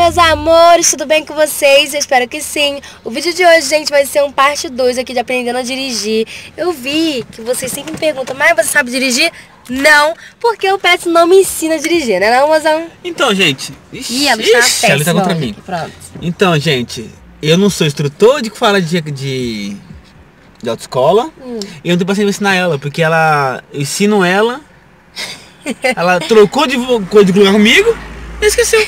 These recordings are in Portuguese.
meus amores, tudo bem com vocês? Eu espero que sim. O vídeo de hoje, gente, vai ser um parte 2 aqui de aprendendo a dirigir. Eu vi que vocês sempre me perguntam, mas você sabe dirigir? Não, porque o Pets não me ensina a dirigir, né não, mozão? Então, gente... Ih, ela está péssima. Ela tá contra mim. Pronto. Então, gente, eu não sou instrutor de que fala de autoescola. E eu não tenho paciência pra ensinar ela, porque eu ensino ela... Ela trocou de coisa de lugar comigo e esqueceu.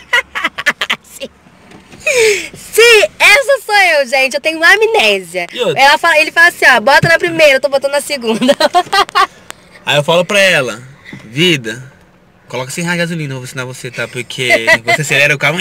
Sim, essa sou eu, gente. Eu tenho uma amnésia. Ele fala assim, ó, bota na primeira, eu tô botando na segunda. Aí eu falo pra ela, vida, coloca 100 reais de gasolina, eu vou ensinar você, tá? Porque você acelera o carro.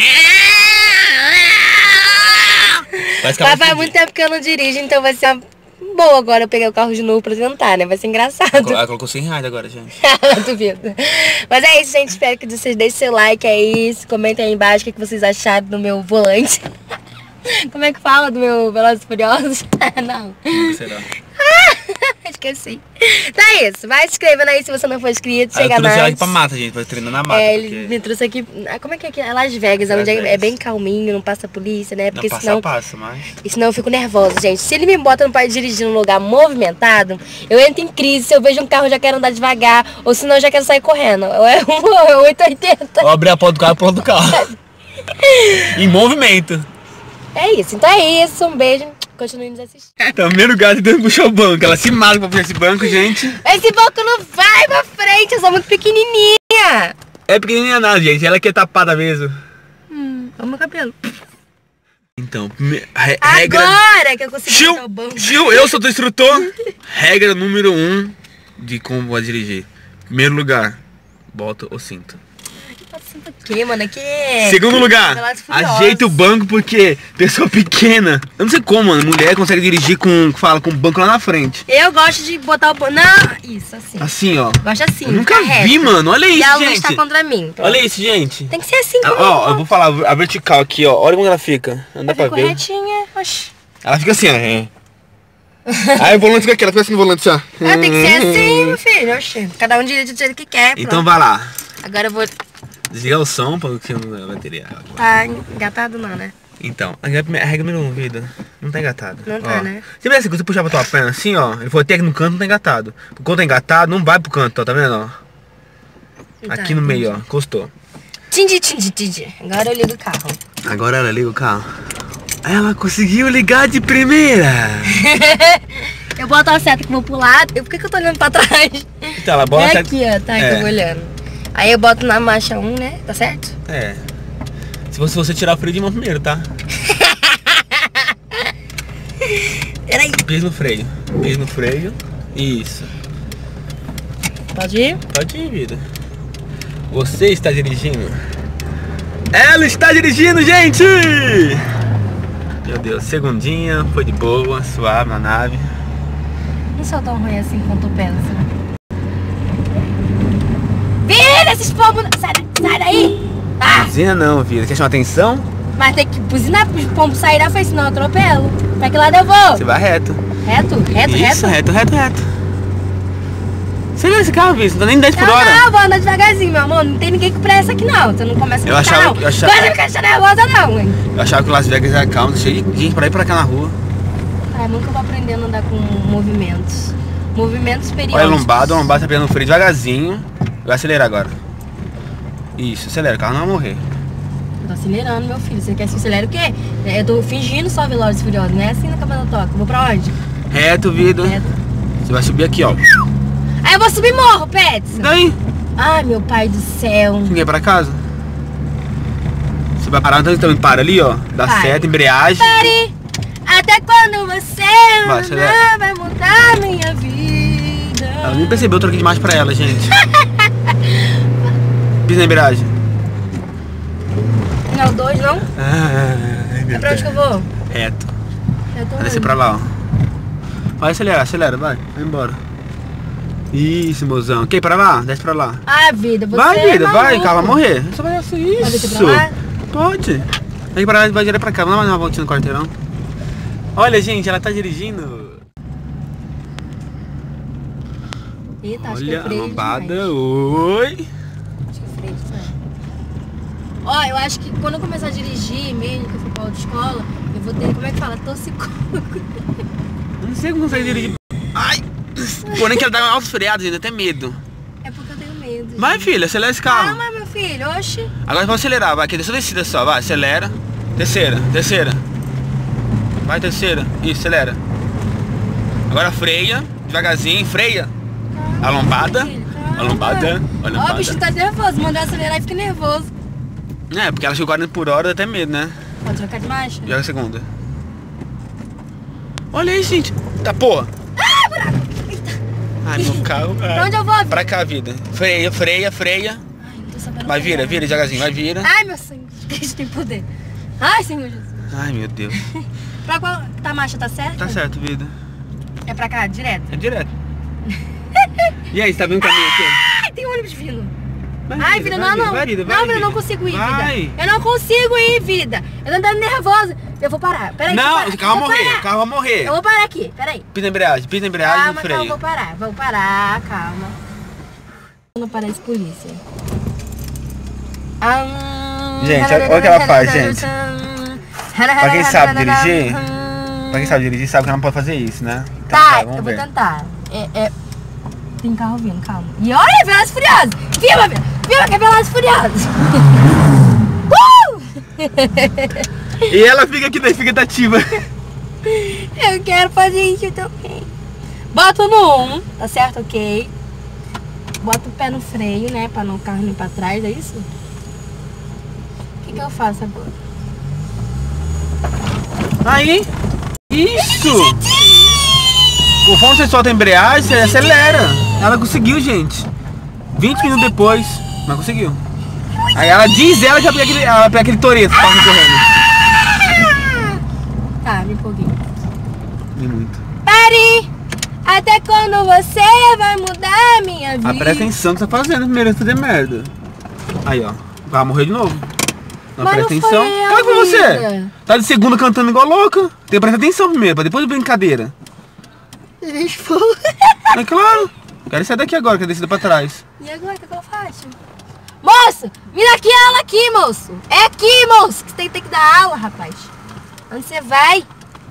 Mas faz muito tempo que eu não dirijo, então vai ser boa agora eu pegar o carro de novo pra tentar, né? Vai ser engraçado. Ela colocou 100 reais agora, gente. Não duvido. Mas é isso, gente. Espero que vocês deixem seu like aí. Comentem aí embaixo o que vocês acharam do meu volante. Como é que fala do meu Velozes e Furiosos? Não. Será? Esqueci. Então é isso. Vai se inscrevendo aí se você não for inscrito. Chega mais. Eu trouxe ela aqui pra mata, gente. Vai treinar na mata. Ele me trouxe aqui. Como é que é? Las Vegas, onde é bem calminho, não passa polícia, né? Porque não passa, mas... E senão eu fico nervosa, gente. Se ele me bota pra dirigir num lugar movimentado, eu entro em crise. Se eu vejo um carro, eu já quero andar devagar. Ou senão eu já quero sair correndo. Ou é 880. Ou abrir a porta do carro e pular do carro. Em movimento. É isso. Então é isso. Um beijo. Continue nos assistindo. Tá, o primeiro gato tentando puxar o banco. Ela se mata pra puxar esse banco, gente. Esse banco não vai pra frente, eu sou muito pequenininha. É pequenininha nada, gente. Ela que é tapada mesmo. Olha o meu cabelo. Então, regra... Agora que eu consigo botar o banco. Eu sou teu instrutor. Regra número 1 de como vai dirigir. Primeiro lugar, bota o cinto. Que, mano, aqui Segundo lugar, ajeita o banco porque pessoa pequena. Eu não sei como, mano, mulher consegue dirigir com o banco lá na frente. Eu gosto de botar o banco. Não, isso, assim. Assim, ó. Gosto assim. Eu nunca vi, mano. Olha isso, gente. E a luz gente. Tá contra mim. Pronto. Olha isso, gente. Tem que ser assim. Ó, eu vou falar a vertical aqui, ó. Olha como ela fica. Não dá pra ver. Retinha. Oxi. Ela fica assim, ó. Aí o volante fica aqui, ela fica assim no volante, ó. Tem que ser assim, meu filho. Oxi. Cada um dirige do jeito que quer. Pronto. Então vai lá. Agora eu vou... Desligar o som porque não vai bateria. Tá engatado não, né? Então, a regra número 1, vida. Não tá engatado. Não tá, né? Você vê assim, quando você puxar pra tua perna assim, ó. Ele for até aqui no canto, não tá engatado. Quando tá engatado, não vai pro canto, ó. Tá vendo, ó? Aqui no meio, ó. Encostou. Tindi. Agora eu ligo o carro. Agora ela liga o carro. Ela conseguiu ligar de primeira. Eu boto a seta que vou pular. Por que eu tô olhando pra trás? Então, ela bota... É aqui, ó. Tá, que eu vou olhando. Aí eu boto na marcha 1, né? Tá certo? É. Se você tirar o freio de mão primeiro, tá? Peraí. Pisa no freio. Pisa no freio. Isso. Pode ir? Pode ir, vida. Você está dirigindo. Ela está dirigindo, gente! Meu Deus, segundinha. Foi de boa, suave na nave. Não sou tão ruim assim quanto pensa. Vira esses pombos! Sai daí! Buzina não, vida. Quer chamar atenção? Mas tem que buzinar para os pombos saírem da frente, senão eu atropelo. Pra que lado eu vou? Você vai reto. Reto? Reto. Você viu esse carro, Vitor? Não tá nem 10 por hora. Não, vou andar devagarzinho, meu amor. Não tem ninguém com pressa aqui, não. Você não começa a ficar, não. Eu achava... Pode ficar deixando nervosa, não, hein? Eu achava que o Las Vegas era calmo, cheio de gente pra ir pra cá na rua. Eu nunca vou aprendendo a andar com movimentos. Movimentos periódicos. Olha, lombada tá pegando o freio devagarzinho. Vai acelerar agora. Isso, acelera, o carro não vai morrer. Tô acelerando, meu filho. Você quer que eu acelere o quê? Eu tô fingindo só Velozes e Furiosos, não é assim na câmera toca. Vou pra onde? Reto, vida. Reto. Você vai subir aqui, ó. Aí eu vou subir morro, Pets. Daí? Ai, meu pai do céu. Ninguém pra casa? Você vai parar, então para ali, ó. Dá seta, embreagem. Pare! Até quando você vai mudar minha vida? Ela nem percebeu, eu troquei demais pra ela, gente. Pisa na embreagem. Não é o 2, não? É pra onde que eu vou? Reto. Vai descer pra lá, ó. Vai, acelera, vai embora. Isso, mozão. Quer ir pra lá? Desce pra lá. Ah, vida, você vai, vida, é vai, o carro vai morrer. Você vai assim, isso. Pode descer pra lá? Pode. Vai pra lá, vai direto pra cá. Vamos dar mais uma voltinha no quarteirão. Olha, gente, ela tá dirigindo. Eita, acho olha que é freio a lombada, demais. oi. Acho que é freio demais. Ó, eu acho que quando eu começar a dirigir mesmo, que eu for pra autoescola, eu vou ter, como é que fala? Toxicólogo. Não sei como você dirigir. Ai! Porém que ela dá altos freados ainda, até medo. É porque eu tenho medo. Vai, filha, acelera esse carro. Calma, meu filho, oxi. Agora pode acelerar, vai, aqui, desceu descida só, vai, acelera. Terceira, terceira. Vai, terceira, isso, acelera. Agora freia, devagarzinho, freia. A lombada. A lombada. A lombada. Ó, o bicho tá nervoso, mandar acelerar e fica nervoso. É, porque ela chegou 40 por hora, dá até medo, né? Pode trocar de marcha? Joga a segunda. Olha aí, gente. Tá, porra. Ah, buraco! Eita. Ai, meu carro. Pra onde eu vou? Pra cá, vida. Freia, freia, freia. Ai, não tô sabendo. Vai, vira, vira, devagarzinho, vai, vira. Ai, meu Senhor, Cristo tem poder. Ai, Senhor Jesus. Ai, meu Deus. Pra qual tá, marcha tá certo? Tá certo, vida. É pra cá, direto? É direto. E aí, você tá vendo o caminho aqui? Ai, tem um ônibus vindo. Vai, Ai, vida, não, não. Vai, vida, vai, não, vida, eu não vida. consigo ir, Vai. vida. Eu não consigo ir, vida. Eu tô andando nervosa. Eu vou parar. Peraí, Não, deixa o carro vai morrer, parar. o carro vai morrer. Eu vou parar aqui, peraí. Pisa na embreagem e Calma, freio. vou parar. Vou parar, calma. Não parece polícia. Gente, olha o que ela faz, gente. Pra quem sabe dirigir, sabe que ela não pode fazer isso, né? Então, Tá, vai, vamos eu vou ver. tentar. Tem carro vindo, calma. E olha, Velozes e Furiosos! Viva, viva que é Velozes e Furiosos! E ela fica aqui na expectativa. Eu quero fazer isso também. Bota no 1, tá certo? Ok. Bota o pé no freio, né? Pra não o carro ir pra trás, é isso? O que eu faço agora? Aí, isso! Conforme você solta a embreagem, você acelera. Ela conseguiu, gente. 20 minutos depois, mas conseguiu. Aí ela diz ela que ela pega aquele Toretto que passa correndo. Tá, me empolguei. E muito. Pare! Até quando você vai mudar minha vida? Ah, presta atenção no que você tá fazendo primeiro antes de fazer merda. Aí, ó. Vai morrer de novo. Não, Mas presta não atenção. foi eu, Claro que foi você. vida. Tá de segunda cantando igual louca. Tem que prestar atenção primeiro, pra depois de brincadeira. É claro. Quero sair daqui agora, que é descida pra trás. E agora, o que eu faço? Moço, vira aqui a aula aqui, moço. É aqui, moço, que você tem que dar aula, rapaz. Onde você vai?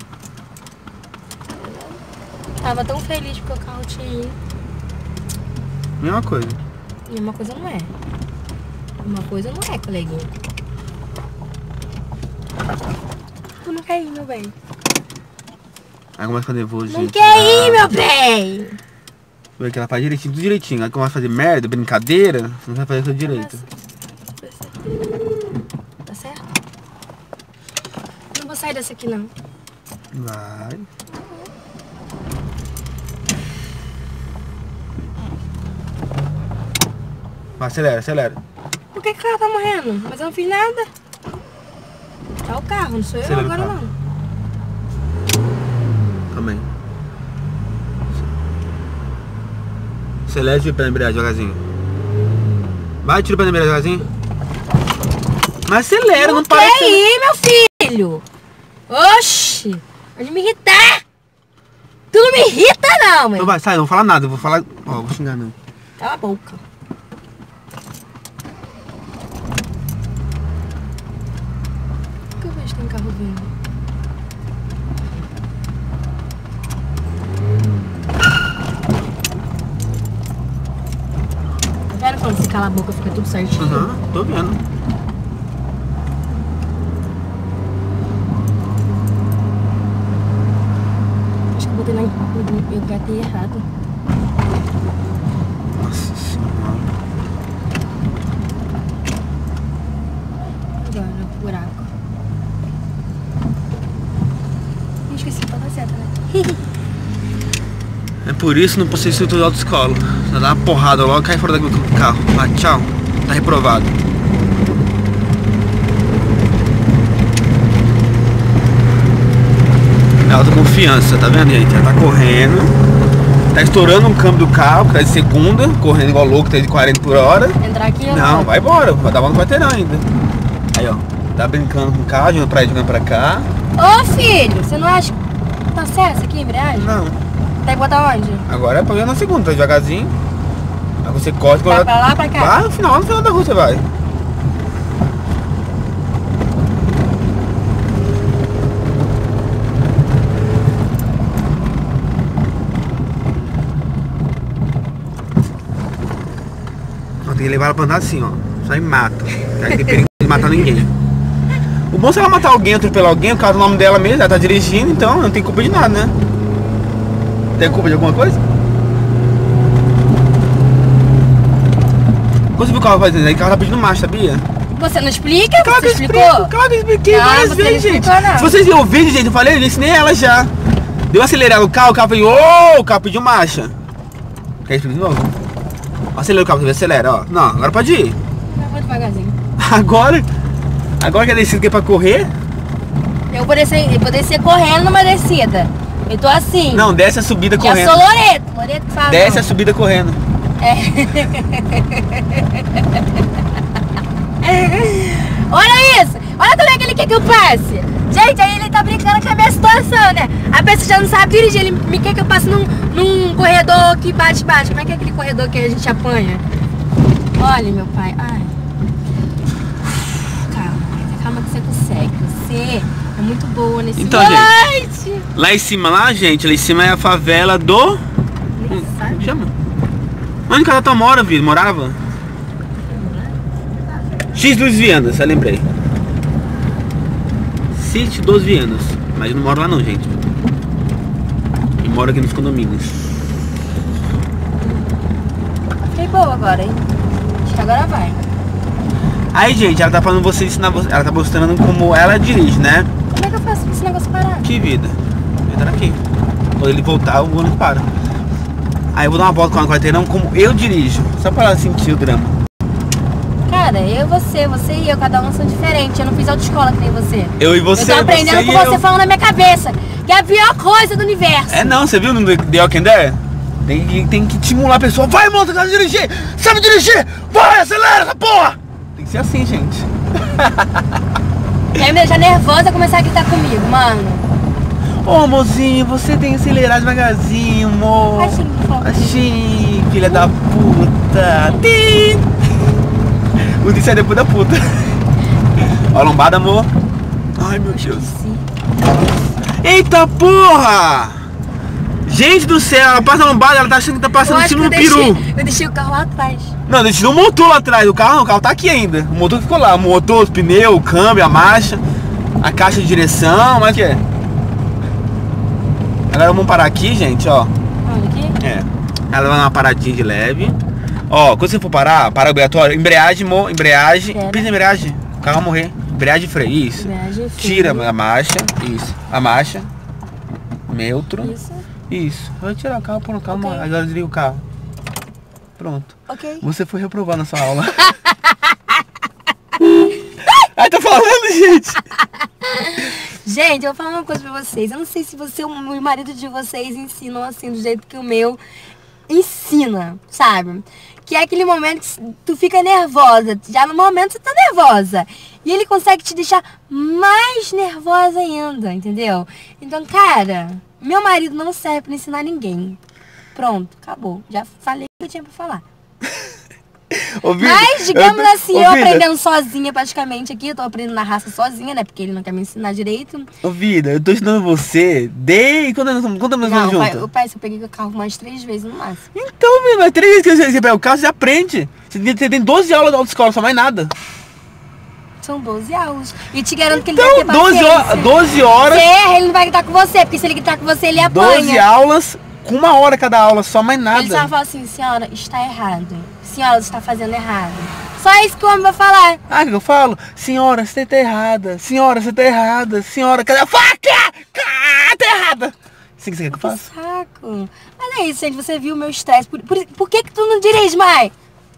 Tava tão feliz porque o carro tinha ido. Mesma coisa. E uma coisa não é. Uma coisa não é, coleguinha. Tu não quer ir, meu bem. Aí começa a ficar nervoso, Não gente. quer ir, meu bem. Vê que ela faz direitinho, tudo direitinho. Aí começa a fazer merda, brincadeira, você não vai fazer tudo direito. Tá certo? Não vou sair dessa aqui, não. Vai. Vai, acelera, acelera. Por que o carro tá morrendo? Mas eu não fiz nada. Tá o carro, não sou eu Acelera o agora, carro. não. Também. Acelera e tira o pé na embreagem devagarzinho. Vai, tira o pé na embreagem devagarzinho. Mas acelera, não para Quer ir, meu filho? Oxi, pode me irritar. Tu não me irrita, não, mãe. Então vai, sai, não vou falar nada, eu vou falar. Ó, vou xingar não. Cala a boca. Por que eu vejo que tem carro vindo? Tá vendo quando você cala a boca fica tudo certinho? Aham, tô vendo. Acho que eu botei eu gatei errado. Nossa senhora. Agora, o buraco. Ih, esqueci de botar seta, né? É por isso não posso ser instrutor de autoescola. Você dá uma porrada logo, cai fora do carro. Vai, tchau. Tá reprovado. É autoconfiança, tá vendo, gente? Ela tá correndo. Tá estourando um câmbio do carro, que tá de segunda, correndo igual louco, tá de 40 por hora. Entrar aqui ou Não, vai embora, vai dar uma no quarteirão ainda. Aí, ó. Tá brincando com o carro, jogando pra aí, jogando pra cá. Ô, filho, você não acha que tá certo isso aqui, embreagem? Não. Tem que botar onde? Agora é pra ir na segunda, tá devagarzinho. Aí você corta Vai pra lá, pra cá? Vai no final da rua você vai. de levar ela pra andar assim, ó. Só em mata. Aí tem perigo de matar ninguém. O bom se ela matar alguém, atropelar alguém, por causa do nome dela mesmo, ela tá dirigindo, então não tem culpa de nada, né? Tem culpa de alguma coisa? Quando você viu o carro fazendo aí, o carro tá pedindo marcha, sabia? Você não explica? Claro que você eu explicou? explico, claro que eu expliquei várias vezes, gente. Se vocês viram o vídeo, gente, eu falei, eu ensinei ela já. Deu uma acelerada no carro, o carro falou, ô, o carro pediu marcha. Quer explicar de novo? Acelera o carro, você acelera, ó. Não, agora pode ir. Eu vou devagarzinho. Agora que é descida que é pra correr? Eu vou descer correndo numa descida. Eu tô assim. Não, desce a subida Já correndo. sou Loreto que fala. Desce não. a subida correndo. Olha isso! Olha como é que ele quer que eu passe! Gente, aí ele tá brincando com a minha situação, né? A pessoa já não sabe dirigir, ele me quer que eu passe num corredor que bate. Como é que é aquele corredor que a gente apanha? Olha, meu pai, ai. Calma que você consegue. Você é muito boa nesse então, gente, lá em cima, lá em cima é a favela do... Como chama? Onde que ela morava? X dos Vianas, eu lembrei. Sítio dos Vianas. Mas eu não moro lá não, gente. Eu moro aqui nos condomínios. Fiquei boa agora, hein? Acho que agora vai. Aí, gente, ela tá falando você ensinar você. Ela tá mostrando como ela dirige, né? Como é que eu faço pra esse negócio parar? Que vida. Entra aqui. Quando ele voltar, o ônibus para. Aí eu vou dar uma volta com a quarteirão como eu dirijo. Só pra ela sentir o drama. Cara, você e eu, cada um são diferentes. Eu não fiz autoescola que nem você. Eu e você. Eu tô aprendendo com você falando na minha cabeça. Que é a pior coisa do universo. É não, você viu no The Walking Dead? Tem que estimular a pessoa. Vai, moça, sabe dirigir! Sabe dirigir! Vai, acelera essa porra! Tem que ser assim, gente. E aí me deixa nervosa começar a gritar comigo, mano. Ô, mozinho, você tem que acelerar devagarzinho, amor. Assim, por favor. Assim, filha da puta. Tim! O Tim sai depois da puta. Ó a lombada, amor. Ai, meu Deus. Eita porra! Gente do céu, ela passa a lombada, ela tá achando que tá passando em cima do peru. Eu deixei o carro lá atrás. Não, deixei o motor lá atrás. O carro tá aqui ainda. O motor ficou lá. O motor, os pneus, o câmbio, a marcha, a caixa de direção, mas o que é? Agora vamos parar aqui, gente, ó. Olha aqui. É. Ela vai dar uma paradinha de leve. Ó, quando você for parar, para obrigatório, embreagem, pisa na embreagem, o carro vai morrer. Embreagem e freio, isso. Embreagem, freio. Tira a marcha, isso. A marcha. Neutro. Isso. Vai tirar o carro, pôr no carro, okay. Agora desliga o carro. Pronto. Ok. Você foi reprovar na sua aula. Ai, tô falando, gente. Gente, eu vou falar uma coisa pra vocês. Eu não sei se você, o marido de vocês ensinam assim do jeito que o meu ensina, sabe? Que é aquele momento que tu fica nervosa. Já no momento você tá nervosa. E ele consegue te deixar mais nervosa ainda, entendeu? Então, cara, meu marido não serve pra ensinar ninguém. Pronto, acabou. Já falei o que eu tinha pra falar. Mas, digamos assim, eu aprendendo sozinha praticamente aqui, eu tô aprendendo na raça sozinha, né? Porque ele não quer me ensinar direito. Ô, vida, eu tô ensinando você desde... Quantos anos estamos juntos? O pai, se eu peguei o carro mais 3 vezes no máximo. Então, vida, mas 3 vezes que você pega o carro, você aprende. Você tem 12 aulas da autoescola, só mais nada. São 12 aulas. E te garanto que ele então, vai ter paciência. 12 horas... Ele não vai gritar com você, porque se ele gritar com você, ele apanha. 12 aulas, com 1 hora cada aula, só mais nada. Ele só fala assim, senhora, está errado. Senhora, você está fazendo errado. Só isso que o homem vai falar. Ah, que eu falo? Senhora, você tá errada. Senhora, você tá errada. Senhora, cadê a faca? Tá errada. Assim que você quer que eu faça? Saco. Mas é isso, gente. Você viu o meu estresse. Por que tu não dirige, mãe?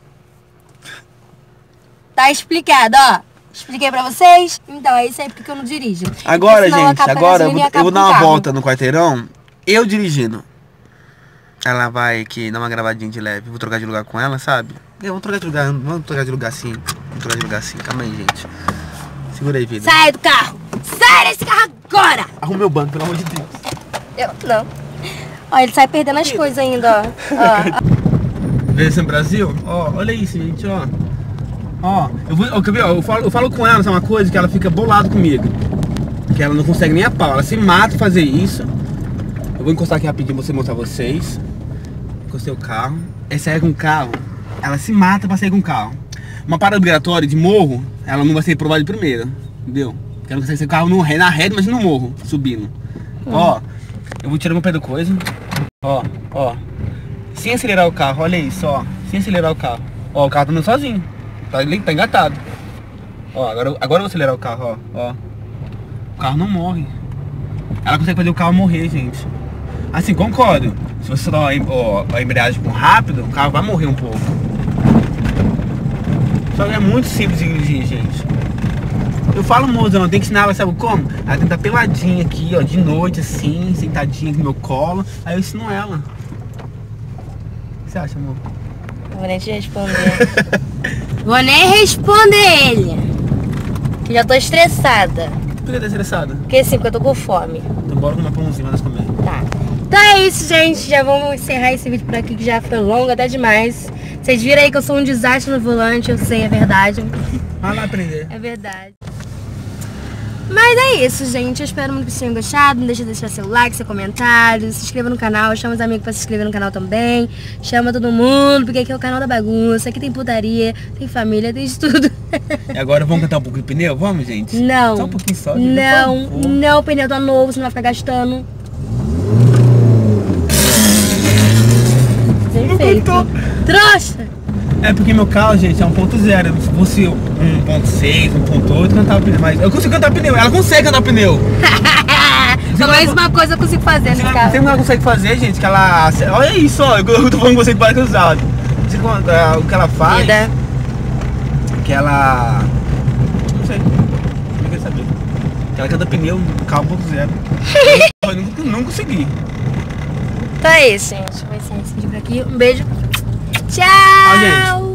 Tá explicado, ó. Expliquei pra vocês. Então, é isso aí porque eu não dirijo. Agora, gente, agora eu vou dar uma volta no quarteirão. Eu dirigindo. Ela vai aqui dar uma gravadinha de leve. Vou trocar de lugar com ela, sabe? Vamos trocar de lugar, sim. Vamos trocar de lugar sim. Calma aí, gente. Segura aí, vida. Sai do carro! Sai desse carro agora! Arruma meu banco, pelo amor de Deus. Eu não. Ó, ele sai perdendo as coisas ainda, ó. Vê esse Brasil? Ó, olha isso, gente, ó. Ó, eu falo com ela, sabe uma coisa? Que ela fica bolada comigo. Que ela não consegue nem a pau. Ela se mata fazer isso. Eu vou encostar aqui rapidinho pra você mostrar vocês. Encostei o carro. Esse aí é um carro ela se mata pra sair com o carro. Uma parada obrigatória de morro, ela não vai ser aprovada de primeira, entendeu? Porque ela não consegue sair com o carro na reta, mas no morro, subindo. Ó, eu vou tirar meu pé do coisa. Ó. Sem acelerar o carro, olha isso, ó. Sem acelerar o carro. Ó, o carro tá andando sozinho. Tá engatado. Ó, agora eu vou acelerar o carro, ó. O carro não morre. Ela consegue fazer o carro morrer, gente. Assim, concordo. Se você dar a embreagem com rápido, o carro vai morrer um pouco. Só que é muito simples de dirigir, gente. Eu falo, mozão, eu tenho que ensinar ela, sabe como? Ela tem que estar peladinha aqui, ó, de noite, assim, sentadinha aqui no meu colo. Aí eu ensino ela. O que você acha, amor? Não vou nem te responder. Vou nem responder ele. Que já tô estressada. Por que tá estressada? Porque sim, porque eu tô com fome. Então bora comer pãozinho, nós comer. Tá. Então é isso, gente. Já vamos encerrar esse vídeo por aqui, que já foi longo até demais. Vocês viram aí que eu sou um desastre no volante, eu sei, é verdade. Vai lá aprender. É verdade. Mas é isso, gente. Eu espero muito que vocês tenham gostado. Não deixa de deixar seu like, seu comentário. Se inscreva no canal. Chama os amigos pra se inscrever no canal também. Chama todo mundo, porque aqui é o canal da bagunça. Aqui tem putaria, tem família, tem de tudo. E agora vamos cantar um pouco de pneu? Vamos, gente? Não. Só um pouquinho só. Não, o pneu tá novo, você não vai ficar gastando. Perfeito. Trouxa! É porque meu carro, gente, é 1.0. Se fosse 1.6, 1.8, cantava pneu. Mas eu consigo cantar pneu. Ela consegue cantar pneu. Só mais uma coisa eu consigo fazer nesse carro. Tem que ela consegue fazer, gente, que ela... Olha isso, ó. Eu tô falando com você que parece usado. O que ela faz... Que ela... Não sei. Não quer saber. Que ela canta pneu no carro 1.0. Eu não consegui. Então é isso, gente. Vai ser esse vídeo por aqui. Um beijo. Tchau! Tchau, gente.